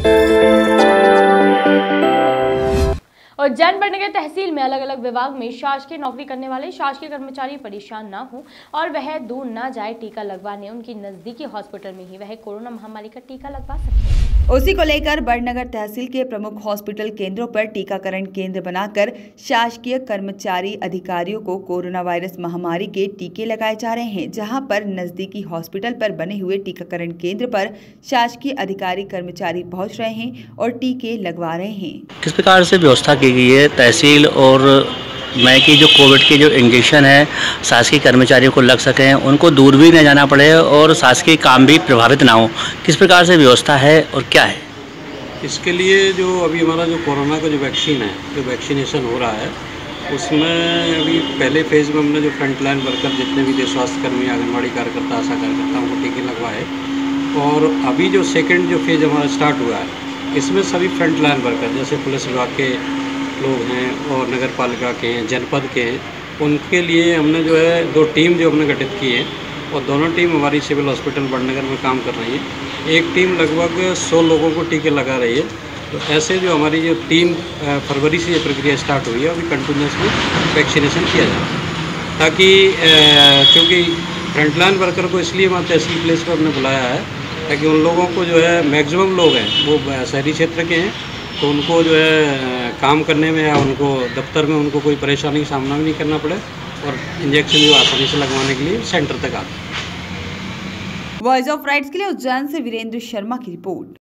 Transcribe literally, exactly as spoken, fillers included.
उज्जैन बड़नगर तहसील में अलग अलग विभाग में शासकीय नौकरी करने वाले शासकीय कर्मचारी परेशान न हो और वह दूर न जाए टीका लगवाने, उनकी नजदीकी हॉस्पिटल में ही वह कोरोना महामारी का टीका लगवा सके। उसी को लेकर बड़नगर तहसील के प्रमुख हॉस्पिटल केंद्रों पर टीकाकरण केंद्र बनाकर शासकीय कर्मचारी अधिकारियों को कोरोना वायरस महामारी के टीके लगाए जा रहे हैं, जहां पर नजदीकी हॉस्पिटल पर बने हुए टीकाकरण केंद्र पर शासकीय अधिकारी कर्मचारी पहुंच रहे हैं और टीके लगवा रहे हैं। किस प्रकार से व्यवस्था की गई है तहसील और मैं कि जो कोविड के जो इंजेक्शन है शासकीय कर्मचारियों को लग सकें, उनको दूर भी न जाना पड़े और शासकीय काम भी प्रभावित ना हो, किस प्रकार से व्यवस्था है और क्या है? इसके लिए जो अभी हमारा जो कोरोना का जो वैक्सीन है, जो वैक्सीनेशन हो रहा है, उसमें अभी पहले फेज़ में हमने जो फ्रंटलाइन वर्कर जितने भी थे स्वास्थ्यकर्मी, आंगनबाड़ी कार्यकर्ता, आशा कार्यकर्ता, उनको टीके लगवाए। और अभी जो सेकेंड जो फेज़ हमारा स्टार्ट हुआ है, इसमें सभी फ्रंटलाइन वर्कर जैसे पुलिस विभाग के लोग हैं और नगर पालिका के हैं, जनपद के हैं, उनके लिए हमने जो है दो टीम जो हमने गठित की है और दोनों टीम हमारी सिविल हॉस्पिटल बड़नगर में काम कर रही है। एक टीम लगभग सौ लोगों को टीके लगा रही है। तो ऐसे जो हमारी जो टीम फरवरी से ये प्रक्रिया स्टार्ट हुई है, अभी कंटिन्यूसली वैक्सीनेशन किया जा रहा है, ताकि चूँकि फ्रंटलाइन वर्कर को इसलिए वहाँ तहसील प्लेस पर हमने बुलाया है ताकि उन लोगों को जो है मैक्सिमम लोग हैं वो शहरी क्षेत्र के हैं, तो उनको जो है काम करने में या उनको दफ्तर में उनको कोई परेशानी का सामना भी नहीं करना पड़े और इंजेक्शन जो आसानी से लगवाने के लिए सेंटर तक आते हैं। वॉइस ऑफ राइट्स के लिए उज्जैन से वीरेंद्र शर्मा की रिपोर्ट।